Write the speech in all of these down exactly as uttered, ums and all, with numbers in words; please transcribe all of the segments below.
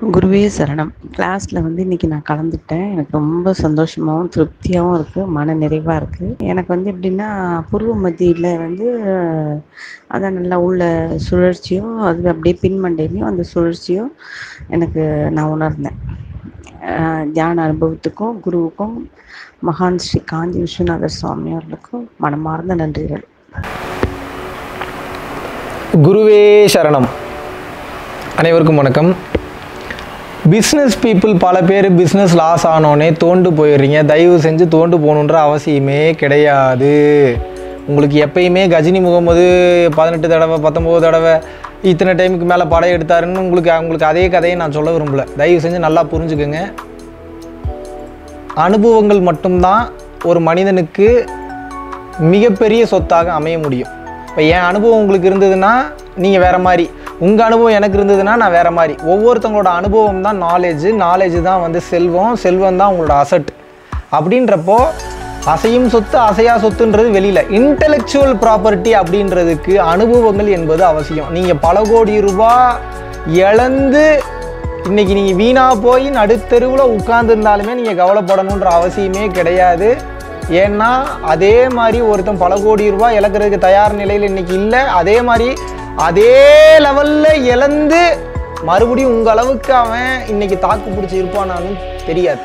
குருவே சரணம். கிளாஸில் வந்து இன்றைக்கி நான் கலந்துக்கிட்டேன். எனக்கு ரொம்ப சந்தோஷமாகவும் திருப்தியாகவும் இருக்குது, மன நிறைவாக இருக்குது. எனக்கு வந்து எப்படின்னா, பூர்வ மத்தியில் வந்து அதான் நல்லா உள்ள சுழற்சியும், அது அப்படியே பின்மண்டையிலையும் அந்த சுழற்சியும் எனக்கு நான் உணர்ந்தேன். தியான அனுபவத்துக்கும் குருவுக்கும் மகான் ஸ்ரீ காஞ்சி விஸ்வநாதர் சுவாமி அவர்களுக்கும் மனமார்ந்த நன்றிகள். குருவே சரணம். அனைவருக்கும் வணக்கம். பிஸ்னஸ் பீப்புள் பல பேர் பிஸ்னஸ் லாஸ் ஆனோடனே தோண்டு போயிடுறீங்க. தயவு செஞ்சு தோண்டு போகணுன்ற அவசியமே கிடையாது. உங்களுக்கு எப்பயுமே கஜினி முகமது பதினெட்டு தடவை பத்தொம்போது தடவை இத்தனை டைமுக்கு மேலே படம் எடுத்தாருன்னு உங்களுக்கு உங்களுக்கு அதே கதையை நான் சொல்ல விரும்பலை. தயவு செஞ்சு நல்லா புரிஞ்சுக்கோங்க. அனுபவங்கள் மட்டும்தான் ஒரு மனிதனுக்கு மிகப்பெரிய சொத்தாக அமைய முடியும். இப்போ என் அனுபவம் உங்களுக்கு இருந்ததுன்னா நீங்கள் வேறு மாதிரி, உங்கள் அனுபவம் எனக்கு இருந்ததுன்னா நான் வேறு மாதிரி. ஒவ்வொருத்தவங்களோட அனுபவம் தான் நாலேஜு, நாலேஜு தான் வந்து செல்வம், செல்வம் தான் உங்களோட அசட். அப்படின்றப்போ அசையும் சொத்து அசையா சொத்துன்றது வெளியில். இன்டெலெக்சுவல் ப்ராப்பர்ட்டி அப்படின்றதுக்கு அனுபவங்கள் என்பது அவசியம். நீங்கள் பல கோடி ரூபா இழந்து இன்றைக்கி நீங்கள் வீணாக போய் நடுத்தெருவில் உட்கார்ந்துருந்தாலுமே நீங்கள் கவலைப்படணுன்ற அவசியமே கிடையாது. ஏன்னா அதே மாதிரி ஒருத்தன் பல கோடி ரூபாய் இழக்கிறதுக்கு தயார் நிலையில் இன்றைக்கி இல்லை. அதே மாதிரி அதே லெவலில் இழந்து மறுபடியும் உங்கள் அளவுக்கு அவன் இன்றைக்கி தாக்கு பிடிச்சி இருப்பானான்னு தெரியாது.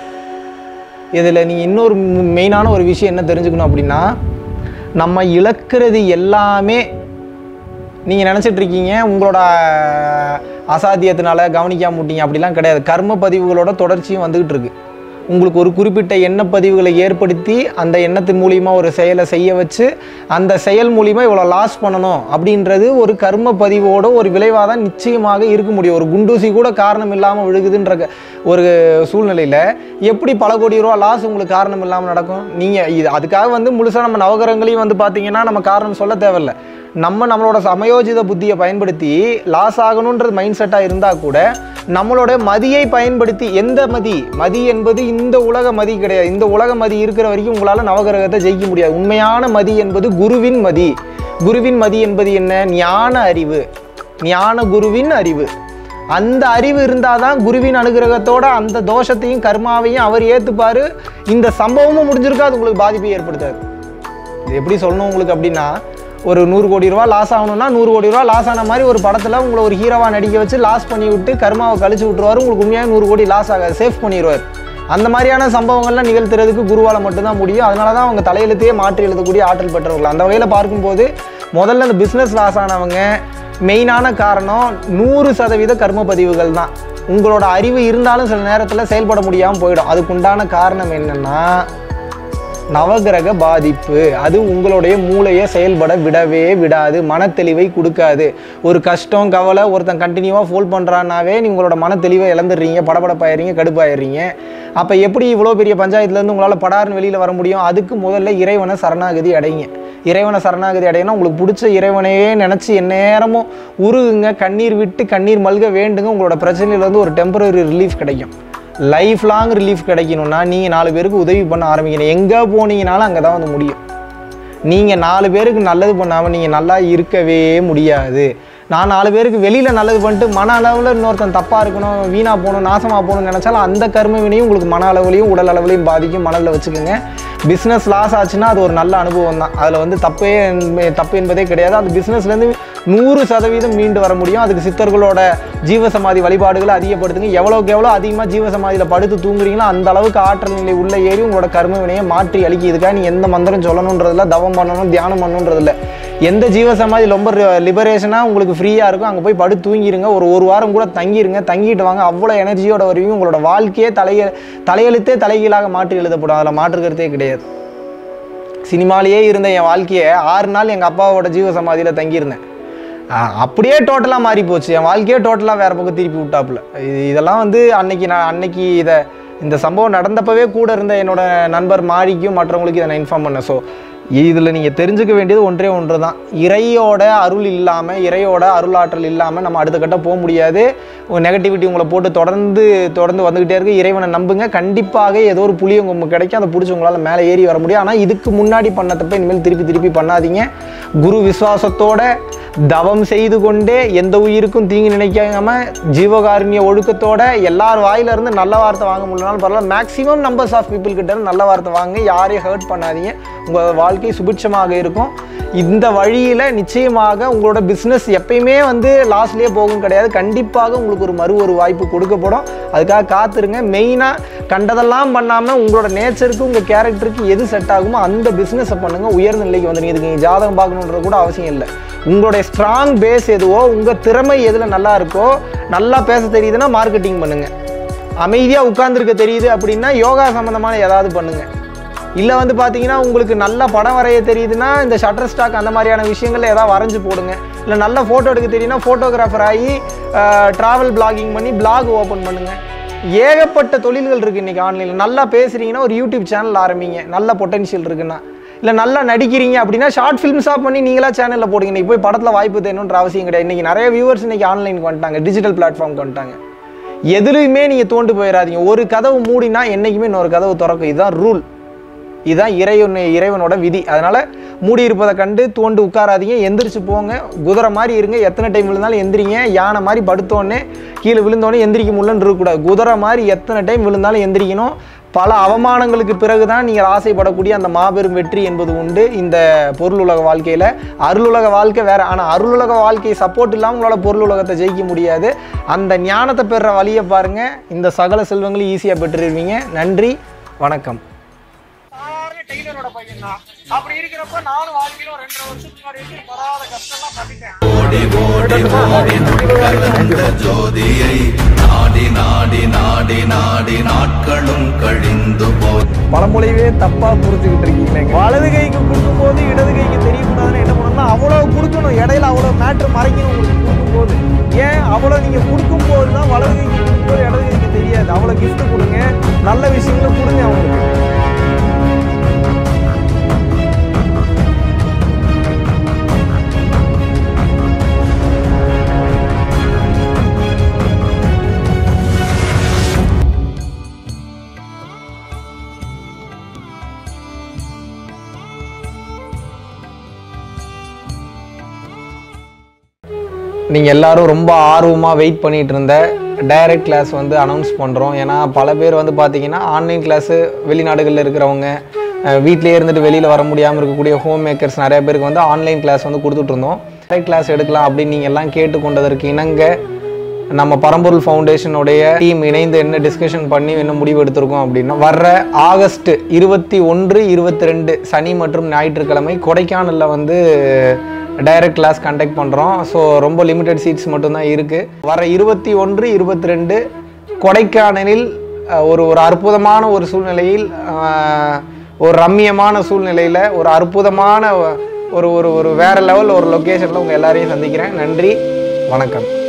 இதில் நீங்கள் இன்னொரு மெயினான ஒரு விஷயம் என்ன தெரிஞ்சுக்கணும் அப்படின்னா, நம்ம இழக்கிறது எல்லாமே நீங்கள் நினச்சிட்ருக்கீங்க உங்களோட அசாத்தியத்தினால கவனிக்காம விட்டீங்க, அப்படிலாம் கிடையாது. கர்ம பதிவுகளோட தொடர்ச்சியும் வந்துக்கிட்டு இருக்கு. உங்களுக்கு ஒரு குறிப்பிட்ட எண்ண பதிவுகளை ஏற்படுத்தி அந்த எண்ணத்தின் மூலிமா ஒரு செயலை செய்ய வச்சு அந்த செயல் மூலிமா இவ்வளோ லாஸ் பண்ணணும் அப்படின்றது ஒரு கர்ம பதிவோட ஒரு விளைவாக தான் நிச்சயமாக இருக்க முடியும். ஒரு குண்டூசி கூட காரணம் இல்லாமல் விழுகுதுன்ற ஒரு சூழ்நிலையில் எப்படி பல கோடி ரூபா லாஸ் உங்களுக்கு காரணம் இல்லாமல் நடக்கும்? நீங்கள் இது அதுக்காக வந்து முழுசாக நம்ம நவகிரகங்களையும் வந்து பார்த்திங்கன்னா நம்ம காரணம் சொல்ல தேவையில்லை. நம்ம நம்மளோட சமயோஜித புத்தியை பயன்படுத்தி லாஸ் ஆகணுன்றது மைண்ட் செட்டாக இருந்தால் கூட நம்மளோட மதியை பயன்படுத்தி, எந்த மதி மதி என்பது இந்த உலக மதி கிடையாது. இந்த உலக மதி இருக்கிற வரைக்கும் உங்களால் நவகிரகத்தை ஜெயிக்க முடியாது. உண்மையான மதி என்பது குருவின் மதி. குருவின் மதி என்பது என்ன? ஞான அறிவு, ஞான குருவின் அறிவு. அந்த அறிவு இருந்தால் தான் குருவின் அனுகிரகத்தோட அந்த தோஷத்தையும் கர்மாவையும் அவர் ஏற்றுப்பார். இந்த சம்பவமும் முடிஞ்சிருக்கா, அது உங்களுக்கு பாதிப்பை ஏற்படுத்தாது. இது எப்படி சொல்லணும் உங்களுக்கு அப்படின்னா, ஒரு நூறு கோடி ரூபா லாஸ் ஆகணும்னா நூறு கோடி ரூபா லாஸ் ஆன மாதிரி ஒரு படத்தில் உங்களை ஒரு ஹீரோவாக நடிக்க வச்சு லாஸ் பண்ணி விட்டு கர்மாவை கழிச்சு விட்டுருவார். உங்களுக்கு உண்மையாக நூறு கோடி லாஸ் ஆகாது, சேஃப் பண்ணிடுவார். அந்த மாதிரியான சம்பவங்கள்லாம் நிகழ்த்துறதுக்கு குருவால் மட்டும்தான் முடியும். அதனால தான் அவங்க தலையெழுத்தையே மாற்றி எழுதக்கூடிய ஆற்றல் பெற்றவர்கள். அந்த வகையில் பார்க்கும்போது முதல்ல அந்த பிஸ்னஸ் லாஸ் ஆனவங்க மெயினான காரணம் நூறு சதவீத கர்ம பதிவுகள் தான். உங்களோட அறிவு இருந்தாலும் சில நேரத்தில் செயல்பட முடியாமல் போயிடும். அதுக்குண்டான காரணம் என்னென்னா நவகிரக பாதிப்பு. அது உங்களுடைய மூளையை செயல்பட விடவே விடாது, மன தெளிவை கொடுக்காது. ஒரு கஷ்டம் கவலை ஒருத்தன் கண்டினியூவாக ஃபோல் பண்ணுறான்னாவே நீ உங்களோட மன தெளிவை இழந்துடுறீங்க, படபடப்பாயிடுறீங்க, கடுப்பாயிடுறீங்க. அப்போ எப்படி இவ்வளோ பெரிய பஞ்சாயத்துலேருந்து உங்களால் படார்னு வெளியில் வர முடியும்? அதுக்கு முதல்ல இறைவனை சரணாகதி அடைங்க. இறைவனை சரணாகதி அடையினா உங்களுக்கு பிடிச்ச இறைவனையே நினச்சி எந்நேரமும் உருகுங்க, கண்ணீர் விட்டு கண்ணீர் மல்க வேண்டுங்க. உங்களோட பிரச்சனையிலேருந்து ஒரு டெம்பரரி ரிலீஃப் கிடைக்கும். லைஃப் லாங் ரிலீஃப் கிடைக்கணும்னா நீங்கள் நாலு பேருக்கு உதவி பண்ண ஆரம்பிக்கணும். எங்கே போனீங்கனாலும் அங்கே தான் வந்து முடியும். நீங்கள் நாலு பேருக்கு நல்லது பண்ணாமல் நீங்கள் நல்லா இருக்கவே முடியாது. நான் நாலு பேருக்கு வெளியில் நல்லது பண்ணிட்டு மன அளவில் இன்னொருத்தன் தப்பாக இருக்கணும், வீணாக போகணும், நாசமாக போகணும்னு நினச்சாலும் அந்த கர்ம வினையும் உங்களுக்கு மன அளவுலையும் உடல் அளவுலையும் பாதிக்கும். மனதில் வச்சுக்கோங்க. பிஸ்னஸ் லாஸ் ஆச்சுன்னா அது ஒரு நல்ல அனுபவம் தான். அதில் வந்து தப்பே தப்பு என்பதே கிடையாது. அந்த பிஸ்னஸ்லேருந்து நூறு சதவீதம் மீண்டு வர முடியும். அதுக்கு சித்தர்களோட ஜீவசமாதி வழிபாடுகளை அதிகப்படுத்துங்க. எவ்வளோக்கு எவ்வளோ அதிகமாக ஜீவசமாதியில் படுத்து தூங்குறீங்களோ அந்த அளவுக்கு ஆற்றல் நிலை உள்ள ஏறி உங்களோட கர்ம வினையை மாற்றி அளிக்க. இதுக்காக நீ எந்த மந்திரம் சொல்லணுன்றதில்ல, தவம் பண்ணணும், தியானம் பண்ணணுன்றதில்ல. எந்த ஜீவசமாதி ரொம்ப லிபரேஷனாக உங்களுக்கு ஃப்ரீயாக இருக்கும் அங்கே போய் படுத்து தூங்கிடுங்க. ஒரு ஒரு வாரம் கூட தங்கிடுங்க, தங்கிட்டு வாங்க. அவ்வளோ எனர்ஜியோட வருவீங்க. உங்களோட வாழ்க்கையே தலைய தலையெழுத்தே தலைகீழாக மாற்றி எழுதப்படும். அதில் மாற்றுக்கிறதே கிடையாது. சினிமாலேயே இருந்த என் வாழ்க்கையை ஆறு நாள் எங்கள் அப்பாவோட ஜீவசமாதியில் தங்கியிருந்தேன். அப்படியே டோட்டலாக மாறி போச்சு. என் வாழ்க்கையே டோட்டலாக வேறு பக்கம் திருப்பி விட்டாப்புல. இது இதெல்லாம் வந்து அன்னைக்கு நான் அன்னைக்கு இதை இந்த சம்பவம் நடந்தப்பவே கூட இருந்த என்னோட நண்பர் மாறிக்கும் மற்றவங்களுக்கு இதை நான் இன்ஃபார்ம் பண்ணேன். ஸோ இதில் நீங்கள் தெரிஞ்சுக்க வேண்டியது ஒன்றே ஒன்று தான். இறையோட அருள் இல்லாமல், இறையோட அருளாற்றல் இல்லாமல் நம்ம அடுத்த கட்ட போக முடியாது. நெகட்டிவிட்டி உங்களை போட்டு தொடர்ந்து தொடர்ந்து வந்துக்கிட்டே இருக்குது. இறைவனை நம்புங்க, கண்டிப்பாக ஏதோ ஒரு புளியங்கொம்பு கிடைக்கும், அதை பிடிச்சி உங்களால் மேலே ஏறி வர முடியும். ஆனால் இதுக்கு முன்னாடி பண்ண தப்ப இனிமேல் திருப்பி திருப்பி பண்ணாதீங்க. குரு விசுவாசத்தோட தவம் செய்து கொண்டே எந்த உயிருக்கும் தீங்கு நினைக்காம ஜீவகாருண்ய ஒழுக்கத்தோட எல்லார் வாயில இருந்து நல்ல வார்த்தை வாங்க முடியலனாலும் பரவாயில்ல, மேக்ஸிமம் நம்பர்ஸ் ஆஃப் பீப்புள் கிட்ட இருந்து நல்ல வார்த்தை வாங்க, யாரையும் ஹர்ட் பண்ணாதீங்க, உங்கள் வாழ்க்கை சுபிட்சமாக இருக்கும். இந்த வழியில் நிச்சயமாக உங்களோட பிஸ்னஸ் எப்பயுமே வந்து லாஸ்ட்லேயே போகும் கிடையாது. கண்டிப்பாக உங்களுக்கு ஒரு மறு ஒரு வாய்ப்பு கொடுக்கப்படும். அதுக்காக காத்துருங்க. மெயினாக கண்டதெல்லாம் பண்ணாமல் உங்களோட நேச்சருக்கு உங்கள் கேரக்டருக்கு எது செட் ஆகுமோ அந்த பிஸ்னஸை பண்ணுங்கள். உயர்ந்த நிலைக்கு வந்துடுங்க. இதுக்கு நீங்கள் ஜாதகம் பார்க்கணுன்றது கூட அவசியம் இல்லை. உங்களுடைய ஸ்ட்ராங் பேஸ் எதுவோ, உங்கள் திறமை எதில் நல்லா இருக்கோ, நல்லா பேச தெரியுதுன்னா மார்க்கெட்டிங் பண்ணுங்கள். அமைதியாக உட்கார்ந்துருக்க தெரியுது அப்படின்னா யோகா சம்மந்தமான ஏதாவது பண்ணுங்கள். இல்லை வந்து பார்த்தீங்கன்னா உங்களுக்கு நல்ல படம் வரைய தெரியுதுன்னா இந்த ஷட்டர் ஸ்டாக் அந்த மாதிரியான விஷயங்களில் ஏதாவது வரைஞ்சி போடுங்க. இல்லை நல்ல ஃபோட்டோ எடுக்க தெரியுதுன்னா ஃபோட்டோகிராஃபர் ஆகி ட்ராவல் பிளாகிங் பண்ணி பிளாக் ஓப்பன் பண்ணுங்கள். ஏகப்பட்ட தொழில்கள் இருக்குது இன்றைக்கி ஆன்லைனில். நல்லா பேசுகிறீங்கன்னா ஒரு யூடியூப் சேனல் ஆரம்பிங்க, நல்ல பொட்டன்ஷியல் இருக்குன்னா. இல்லை நல்லா நடிக்கிறீங்க அப்படின்னா ஷார்ட் ஃபிலிம்ஸாக பண்ணி நீங்களா சேனலில் போடுங்க. இன்றைக்கி போய் படத்தில் வாய்ப்பு தேணுன்ற அவசியம் கிடையாது. இன்றைக்கி நிறைய வியூவர்ஸ் இன்றைக்கி ஆன்லைனுக்கு வந்துட்டாங்க, டிஜிட்டல் பிளாட்ஃபார்முக்கு வந்துட்டாங்க. எதுலையுமே நீங்கள் தோண்டு போயிடாதீங்க. ஒரு கதவு மூடினா என்றைக்குமே இன்னொரு கதவு திறக்கும். இதுதான் ரூல், இதுதான் இறைவன் இறைவனோட விதி. அதனால் மூடி இருப்பதை கண்டு தோண்டு உட்காராதீங்க, எந்திரிச்சு போங்க. குதிரை மாதிரி இருங்க, எத்தனை டைம் விழுந்தாலும் எந்திரிங்க. யானை மாதிரி படுத்தோடனே கீழே விழுந்தோடனே எந்திரிக்க முடியலன்னு இருக்கக்கூடாது. குதிரை மாதிரி எத்தனை டைம் விழுந்தாலும் எந்திரிக்கணும். பல அவமானங்களுக்கு பிறகு தான் நீங்கள் ஆசைப்படக்கூடிய அந்த மாபெரும் வெற்றி என்பது உண்டு இந்த பொருள் உலக வாழ்க்கையில். அருளுலக வாழ்க்கை வேறு. ஆனால் அருளுலக வாழ்க்கை சப்போர்ட் இல்லாமல் உங்களால் பொருள் உலகத்தை ஜெயிக்க முடியாது. அந்த ஞானத்தை பெறுற வழியை பாருங்கள், இந்த சகல செல்வங்களையும் ஈஸியாக பெற்றுருவீங்க. நன்றி, வணக்கம். டெய்லரோட பையன் தான். அப்படி இருக்கிறப்ப நானும் வாழ்க்கையில ஒரு ரெண்டரை வருஷத்துக்கு முன்னாடி படாத கஷ்டம்லாம் பண்ணிட்டேன். ஓடி ஓடி ஓடி கலந்த ஜோதியை நாடி நாடி நாடி நாடி நாட்களும் கழிந்து போய் பழமொழியே தப்பா புரிஞ்சுக்கிட்டு இருக்கீங்க. வலது கைக்கு கொடுக்கும் போது இடது கைக்கு தெரியக்கூடாதுன்னு என்ன பண்ணணும்னா அவ்வளவு கொடுக்கணும். இடையில அவ்வளவு மேட்ரு மறைக்கணும். உங்களுக்கு கொடுக்கும் போது ஏன் அவ்வளவு நீங்க கொடுக்கும் போது தான் வலது கைக்கு கொடுக்கும் போது இடது கைக்கு தெரியாது. அவ்வளவு கிஃப்ட் கொடுங்க, நல்ல விஷயங்களை கொடுங்க அவங்களுக்கு. நீங்கள் எல்லோரும் ரொம்ப ஆர்வமாக வெயிட் பண்ணிகிட்டு இருந்த டைரக்ட் கிளாஸ் வந்து அனௌன்ஸ் பண்ணுறோம். ஏன்னா பல பேர் வந்து பார்த்திங்கன்னா ஆன்லைன் கிளாஸு வெளிநாடுகளில் இருக்கிறவங்க, வீட்டிலே இருந்துட்டு வெளியில் வர முடியாமல் இருக்கக்கூடிய ஹோம் மேக்கர்ஸ் நிறைய பேருக்கு வந்து ஆன்லைன் கிளாஸ் வந்து கொடுத்துட்ருந்தோம். டைரக்ட் கிளாஸ் எடுக்கலாம் அப்படின்னு நீங்கள் எல்லாம் கேட்டுக்கொண்டதற்கு இணங்க நம்ம பரம்பொருள் ஃபவுண்டேஷனுடைய டீம் இணைந்து என்ன டிஸ்கஷன் பண்ணி என்ன முடிவு எடுத்திருக்கோம் அப்படின்னா, வர்ற ஆகஸ்ட் இருபத்தி ஒன்று இருபத்தி ரெண்டு சனி மற்றும் ஞாயிற்றுக்கிழமை கொடைக்கானலில் வந்து டைரக்ட் கிளாஸ் கண்டக்ட் பண்ணுறோம். ஸோ ரொம்ப லிமிட்டட் சீட்ஸ் மட்டும்தான் இருக்குது. வர இருபத்தி ஒன்று இருபத்தி ரெண்டு கொடைக்கானலில் ஒரு ஒரு அற்புதமான ஒரு சூழ்நிலையில், ஒரு ரம்மியமான சூழ்நிலையில், ஒரு அற்புதமான ஒரு ஒரு ஒரு வேறு லெவல் ஒரு லொக்கேஷனில் உங்கள் எல்லாரையும் சந்திக்கிறேன். நன்றி, வணக்கம்.